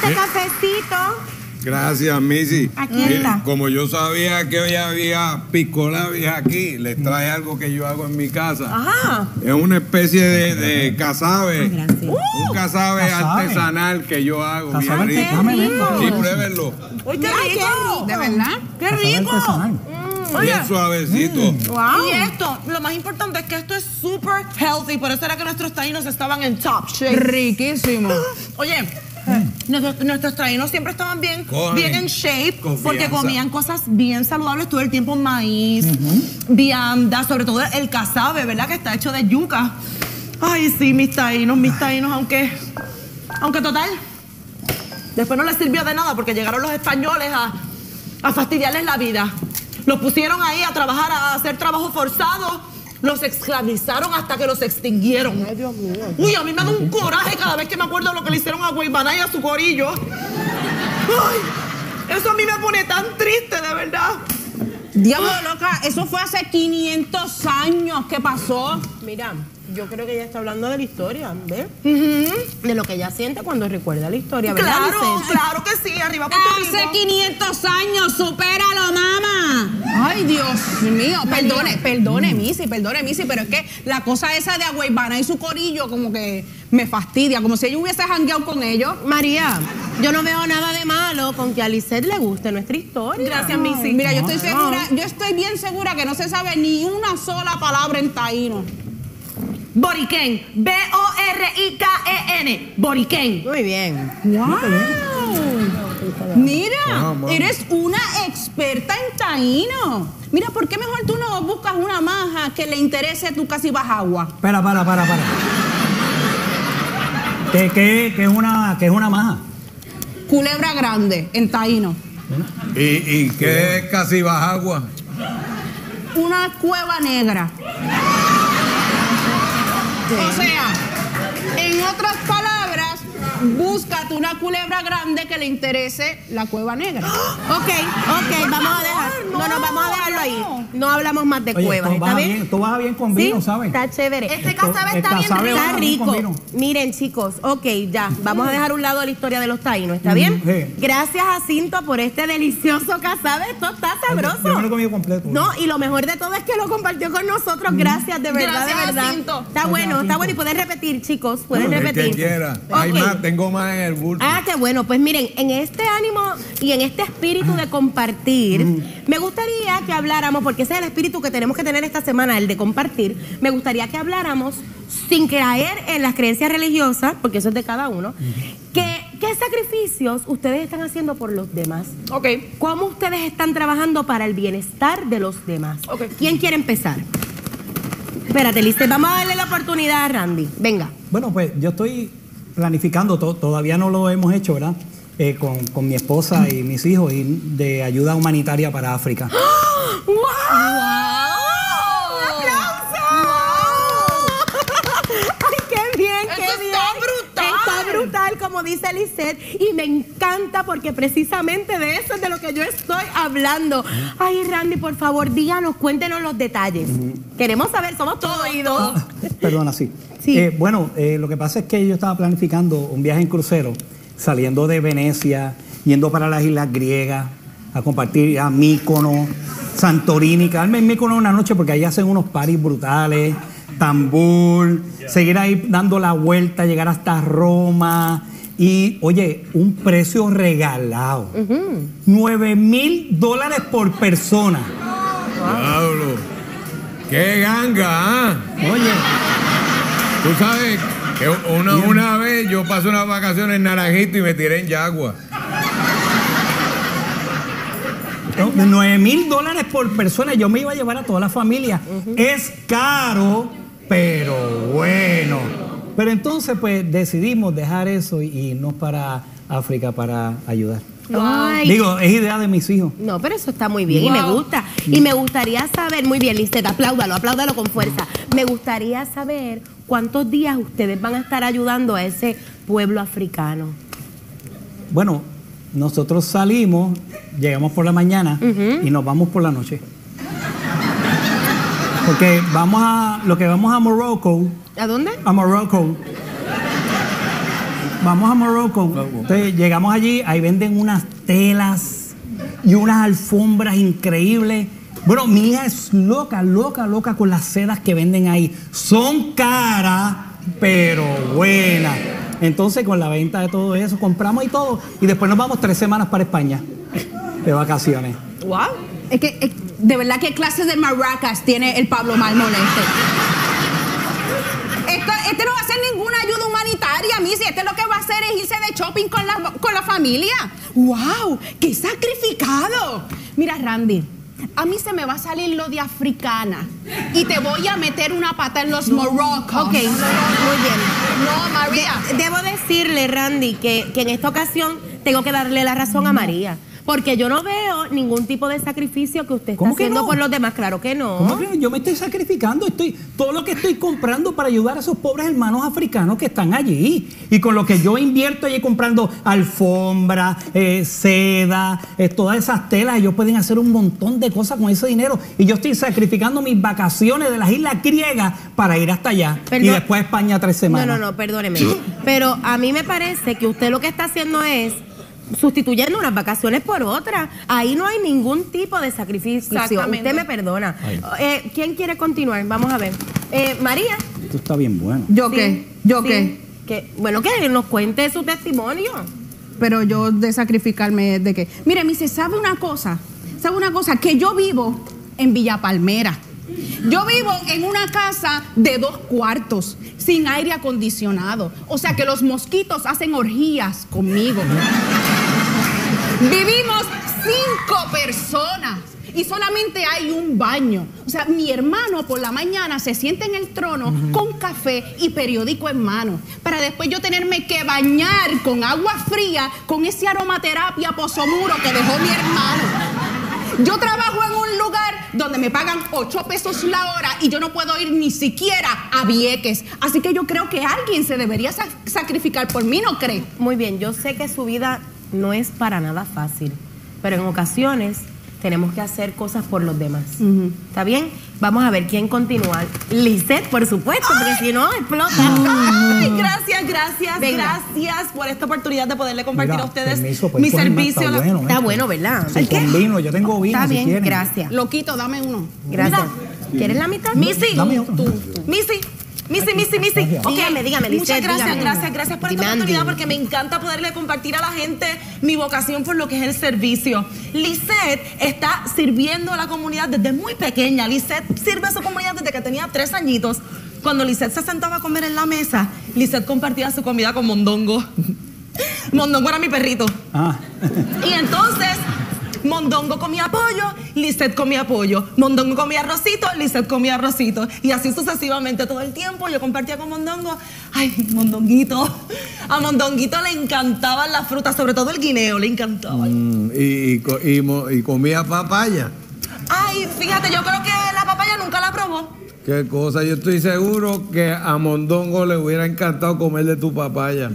este cafecito. Gracias, Missy. Aquí está. Como yo sabía que hoy había piscolabis aquí, les traje algo que yo hago en mi casa. Ajá. Es una especie de casabe. Gracias. Un casabe artesanal que yo hago. Casabe Bien rico. artesanal. Sí, pruébenlo. Uy, qué rico. ¿De verdad? ¡Qué rico! Bien suavecito. Wow. Y esto, lo más importante es que esto es súper healthy, por eso era que nuestros taínos estaban en top shape. Riquísimo. Oye, nuestros taínos siempre estaban bien en shape, Confianza. porque comían cosas bien saludables todo el tiempo, maíz, vianda, sobre todo el casabe, ¿verdad? Que está hecho de yuca. Ay, sí, mis taínos, aunque total, después no les sirvió de nada porque llegaron los españoles a fastidiarles la vida. Los pusieron ahí a trabajar, a hacer trabajo forzado. Los esclavizaron hasta que los extinguieron. Ay, Dios mío. Uy, a mí me da un coraje cada vez que me acuerdo de lo que le hicieron a Guaybaná y a su corillo. Ay, eso a mí me pone tan triste, de verdad. Diablo, loca, eso fue hace 500 años. ¿Qué pasó? Mira, yo creo que ella está hablando de la historia, ¿ves? De lo que ella siente cuando recuerda la historia, ¿verdad? Claro, Vicente? claro que sí, arriba Puerto Rico. Hace 500 años, supéralo, mamá. Ay, Dios mío, perdone, Missy, pero es que la cosa esa de Agüeybana y su corillo como que me fastidia, como si yo hubiese jangueado con ellos. María, yo no veo nada de malo con que a Lisette le guste nuestra historia. Gracias, Missy. Mira, yo estoy bien segura que no se sabe ni una sola palabra en taíno. Boriquén, B-O-R-I-K-E-N, Boriquén. Muy bien. ¡Wow! Mira, eres una experta en taíno. Mira, ¿por qué mejor tú no buscas una maja que le interese a tu casi bajagua? Para. ¿Qué es una maja? Culebra grande en taíno. ¿Y qué es casi bajagua? Una cueva negra. O sea, en otras palabras, búscate una culebra grande que le interese la cueva negra. Ok, vamos a dejar. No, vamos a dejarlo ahí. No hablamos más de cuevas, ¿está bien? Tú vas bien con vino, Sí, ¿sabes? está chévere. Este casabe está bien casabe rico. Está va bien con rico. vino. Miren, chicos, ok, ya. Vamos a dejar a un lado la historia de los taínos, ¿está bien? Sí. Gracias a Cinto por este delicioso casabe. Esto está sabroso. Yo me lo he comido completo. No, y lo mejor de todo es que lo compartió con nosotros. Gracias, de verdad, Gracias, de verdad. Cinto. Está bueno. Y pueden repetir, chicos. Pueden El repetir. que quiera. Ok. Hay más, tengo más en el bulto. Ah, qué bueno. Pues miren, en este ánimo y en este espíritu de compartir, me gustaría que habláramos, porque ese es el espíritu que tenemos que tener esta semana, el de compartir. Me gustaría que habláramos sin caer en las creencias religiosas, porque eso es de cada uno. ¿Qué sacrificios ustedes están haciendo por los demás? Ok. ¿Cómo ustedes están trabajando para el bienestar de los demás? Ok. ¿Quién quiere empezar? Espérate, Lisette, vamos a darle la oportunidad a Randy. Venga. Bueno, pues yo estoy planificando, todavía no lo hemos hecho, ¿verdad? Con mi esposa y mis hijos, y de ayuda humanitaria para África. ¡Wow! ¡Un aplauso! ¡Ay, qué bien, qué Eso bien! está brutal. Está brutal, como dice Lisette, y me encanta porque precisamente de eso es de lo que yo estoy hablando. Ay, Randy, por favor, cuéntenos los detalles. Queremos saber, somos todos oídos. Perdona, sí. Sí. Bueno, lo que pasa es que yo estaba planificando un viaje en crucero, saliendo de Venecia, yendo para las islas griegas, a compartir a Mícono, Santorini, quedarme en Mícono una noche porque ahí hacen unos parties brutales, Estambul, seguir ahí dando la vuelta, llegar hasta Roma y, oye, un precio regalado. $9,000 por persona. Diablo. ¡Qué ganga, ah! Oye, Tú sabes que una vez yo pasé unas vacaciones en Naranjito y me tiré en Yagua. $9,000 por persona. Yo me iba a llevar a toda la familia. Es caro, pero bueno. Pero entonces, pues, decidimos dejar eso y irnos para África para ayudar. Ay, Digo, es idea de mis hijos. no, pero eso está muy bien y me gusta. Y me gustaría saber, muy bien, Lisette, apláudalo con fuerza. Me gustaría saber cuántos días ustedes van a estar ayudando a ese pueblo africano. Bueno, nosotros salimos, llegamos por la mañana y nos vamos por la noche. Porque vamos a Morocco. ¿A dónde? A Morocco. vamos a Morocco. Entonces, llegamos allí, ahí venden unas telas y unas alfombras increíbles. Bueno, mi hija es loca con las sedas que venden ahí. Son caras, pero buenas. Entonces, con la venta de todo eso, compramos y todo. Y después nos vamos 3 semanas para España, de vacaciones. Wow. Es que, de verdad, ¿qué clases de maracas tiene el Pablo Marmolete? Este no va a hacer ninguna ayuda humanitaria, Missy. Este lo que va a hacer es irse de shopping con la familia. ¡Wow! ¡Qué sacrificado! Mira, Randy, a mí se me va a salir lo de africana y te voy a meter una pata en los morocos. Ok, muy bien. No, María. Debo decirle, Randy, que en esta ocasión tengo que darle la razón a María. Porque yo no veo ningún tipo de sacrificio que usted está haciendo no? por los demás. Claro que no. ¿Cómo que no? Yo me estoy sacrificando. Todo lo que estoy comprando para ayudar a esos pobres hermanos africanos que están allí. Y con lo que yo invierto allí comprando alfombra, seda, todas esas telas, ellos pueden hacer un montón de cosas con ese dinero. Y yo estoy sacrificando mis vacaciones de las islas griegas para ir hasta allá. Y después a España 3 semanas. No, perdóneme. Pero a mí me parece que usted lo que está haciendo es sustituyendo unas vacaciones por otras. Ahí no hay ningún tipo de sacrificio. Usted me perdona. ¿Quién quiere continuar? Vamos a ver. María. Esto está bien bueno. ¿Yo Sí, qué? ¿Yo sí. qué? Bueno, que nos cuente su testimonio. Pero yo de sacrificarme de qué. Mire, Missy, ¿sabe una cosa? Que yo vivo en Villa Palmera. Yo vivo en una casa de 2 cuartos, sin aire acondicionado. O sea que los mosquitos hacen orgías conmigo. Vivimos 5 personas y solamente hay un baño. O sea, mi hermano por la mañana se sienta en el trono con café y periódico en mano, para después yo tenerme que bañar con agua fría con ese aromaterapia posomuro que dejó mi hermano. Yo trabajo en un lugar donde me pagan 8 pesos la hora y yo no puedo ir ni siquiera a Vieques. Así que yo creo que alguien se debería sacrificar por mí, ¿no cree? Muy bien, yo sé que su vida no es para nada fácil, pero en ocasiones tenemos que hacer cosas por los demás. ¿Está bien? Vamos a ver quién continúa. Lisette, por supuesto, porque si no, explota. Ay, gracias por esta oportunidad de poderle compartir a ustedes mi servicio. Está bueno, ¿verdad? Sí, con vino, yo tengo vino. Está si bien, quieren. gracias. Loquito, dame uno. Gracias. ¿Quieres la mitad? Missy, Dame otro. Missy. Dígame, Muchas Lisette, gracias, dígame. gracias por esta Demanding. oportunidad, porque me encanta poderle compartir a la gente mi vocación por lo que es el servicio. Lisette está sirviendo a la comunidad desde muy pequeña. Lisette sirve a su comunidad desde que tenía 3 añitos. Cuando Lisette se sentaba a comer en la mesa, Lisette compartía su comida con Mondongo. Mondongo era mi perrito. Y entonces Mondongo comía pollo, Lisette comía pollo. Mondongo comía arrocito, Lisette comía arrocito. Y así sucesivamente todo el tiempo yo compartía con Mondongo. Ay, Mondonguito. A Mondonguito le encantaban las frutas, sobre todo el guineo, le encantaba. Y comía papaya. Ay, fíjate, yo creo que la papaya nunca la probó. Qué cosa, yo estoy seguro que a Mondongo le hubiera encantado comer de tu papaya.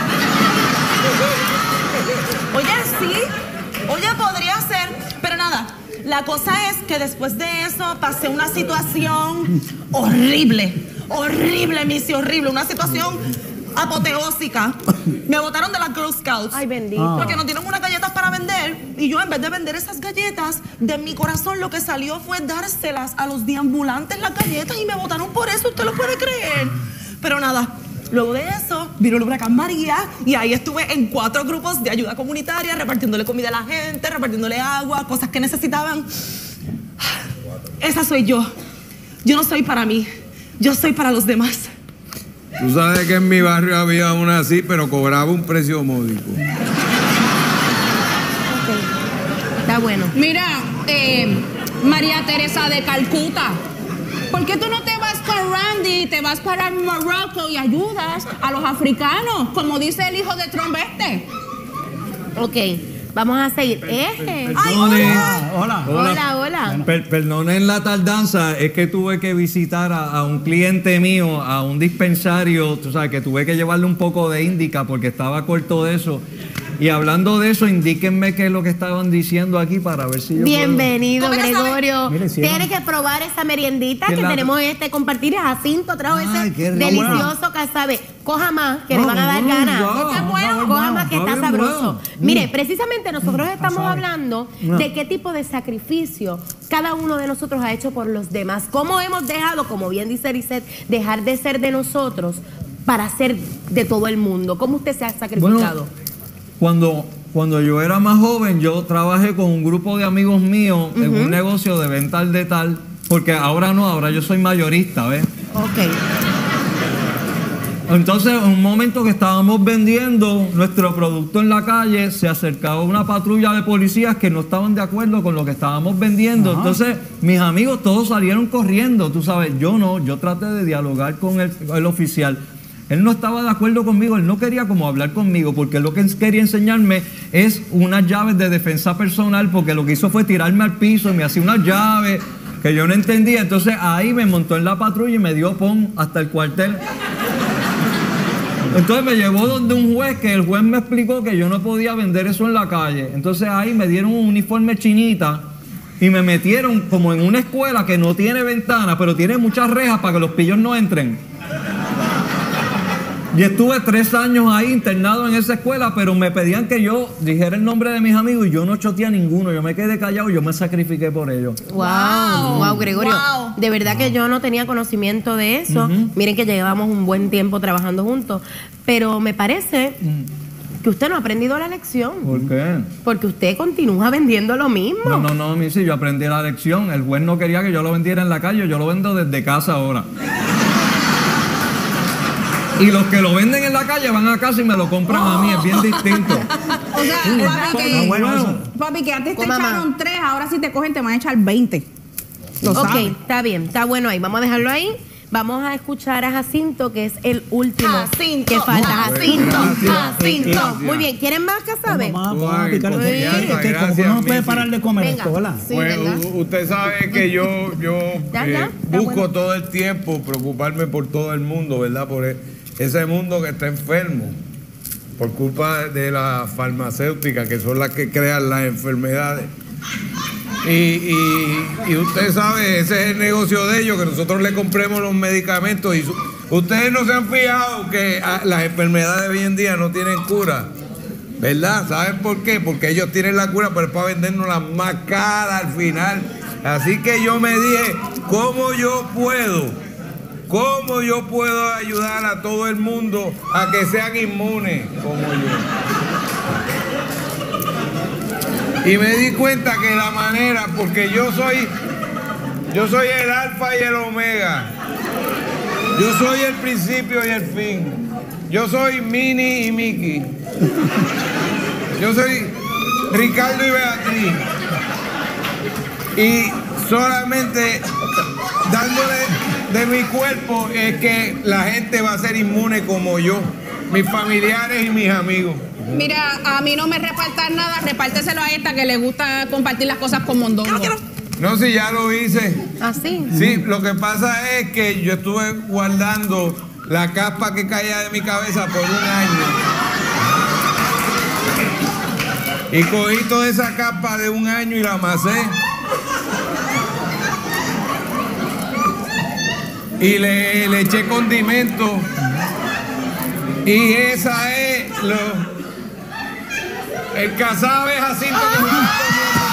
Oye, sí. Oye, podría ser. Pero nada, la cosa es que después de eso pasé una situación horrible, Missy, horrible. Una situación apoteósica. Me botaron de las Girl Scouts. Ay, bendito. Porque no tienen unas galletas para vender. Y yo, en vez de vender esas galletas, de mi corazón lo que salió fue dárselas a los deambulantes las galletas y me botaron por eso. ¿Usted lo puede creer? Pero nada, luego de eso vino el huracán María y ahí estuve en 4 grupos de ayuda comunitaria, repartiéndole comida a la gente, repartiéndole agua, cosas que necesitaban. Esa soy yo. Yo no soy para mí, yo soy para los demás. Tú sabes que en mi barrio había una así, pero cobraba un precio módico. Está bueno. Mira, María Teresa de Calcuta, ¿por qué tú no te vas con Randy, te vas para Morocco y ayudas a los africanos, como dice el hijo de Trump este? Ok, vamos a seguir. Ay, hola. Hola. Perdonen la tardanza, es que tuve que visitar a un cliente mío, a un dispensario, tú sabes, que tuve que llevarle un poco de índica porque estaba corto de eso. Y hablando de eso, indíquenme qué es lo que estaban diciendo aquí para ver si yo Bienvenido, puedo. Gregorio. Mire, sí, Tienes que probar esa meriendita que ¿Qué la- tenemos compartir. Jacinto trajo Ay, ese qué rico. delicioso casabe. Coja más, que le van a dar ganas. Coja más, que está bien sabroso. bueno. Mire, precisamente nosotros estamos casabe. hablando de qué tipo de sacrificio cada uno de nosotros ha hecho por los demás. Cómo hemos dejado, como bien dice Lisette, dejar de ser de nosotros para ser de todo el mundo. ¿Cómo usted se ha sacrificado? Cuando yo era más joven, yo trabajé con un grupo de amigos míos en un negocio de venta al detal, porque ahora no, ahora yo soy mayorista, ¿ves? Ok. Entonces, en un momento que estábamos vendiendo nuestro producto en la calle, se acercaba una patrulla de policías que no estaban de acuerdo con lo que estábamos vendiendo. Entonces, mis amigos todos salieron corriendo, tú sabes, yo no, yo traté de dialogar con el oficial. Él no estaba de acuerdo conmigo, él no quería como hablar conmigo, porque lo que él quería enseñarme es unas llaves de defensa personal, porque lo que hizo fue tirarme al piso y me hacía unas llaves que yo no entendía. Entonces ahí me montó en la patrulla y me dio pon hasta el cuartel. Entonces me llevó donde un juez, que el juez me explicó que yo no podía vender eso en la calle. Entonces ahí me dieron un uniforme chinita y me metieron como en una escuela que no tiene ventana, pero tiene muchas rejas para que los pillos no entren. Y estuve 3 años ahí internado en esa escuela, pero me pedían que yo dijera el nombre de mis amigos y yo no choteé a ninguno. Yo me quedé callado y yo me sacrifiqué por ellos. Wow, Gregorio. Wow. De verdad que yo no tenía conocimiento de eso. Miren que llevábamos un buen tiempo trabajando juntos. Pero me parece que usted no ha aprendido la lección. ¿Por qué? Porque usted continúa vendiendo lo mismo. No, sí, yo aprendí la lección. El juez no quería que yo lo vendiera en la calle, yo lo vendo desde casa ahora. Y los que lo venden en la calle van a casa y me lo compran a mí, es bien distinto. O sea, papi, que antes te Coma más. echaron 3, ahora si te cogen te van a echar 20. Lo Ok, sabes. está bien, está bueno ahí. Vamos a dejarlo ahí. Vamos a escuchar a Jacinto, que es el último Jacinto, que falta. Jacinto, Gracias. Jacinto. Muy bien, ¿quieren más que sabe? Vamos a picar Ay, esto. confianza, Es que como gracias, uno no puede Missy. parar de comer Venga. esto, ¿verdad? Sí, Pues, ¿verdad? usted sabe que yo Ya, está busco bueno. todo el tiempo preocuparme por todo el mundo, ¿verdad? Por ese mundo que está enfermo, por culpa de las farmacéuticas, que son las que crean las enfermedades. Y usted sabe, ese es el negocio de ellos, que nosotros le compremos los medicamentos. Y ustedes no se han fijado que las enfermedades de hoy en día no tienen cura, ¿verdad? ¿Saben por qué? Porque ellos tienen la cura, pero es para vendernos las más caras al final. Así que yo me dije, ¿cómo yo puedo ayudar a todo el mundo a que sean inmunes como yo? Y me di cuenta que la manera, porque yo soy el alfa y el omega. Yo soy el principio y el fin. Yo soy Minnie y Mickey. Yo soy Ricardo y Beatriz. Y solamente dándole de mi cuerpo es que la gente va a ser inmune como yo, mis familiares y mis amigos. Mira, a mí no me repartan nada, repárteselo a esta que le gusta compartir las cosas con mondongo. No, si ya lo hice. Así. Sí, lo que pasa es que yo estuve guardando la capa que caía de mi cabeza por un año. Y cogí toda esa capa de un año y la amasé. Y le eché condimento. Y esa es el casabe Jacinto que me va a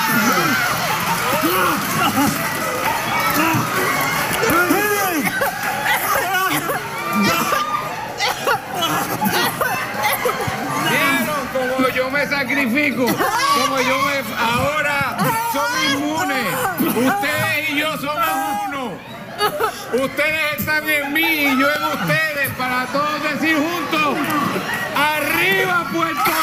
¿Vieron como yo me sacrifico? Ahora son inmunes. Ustedes y yo somos uno. Ustedes están en mí y yo en ustedes, para todos decir juntos: ¡arriba Puerto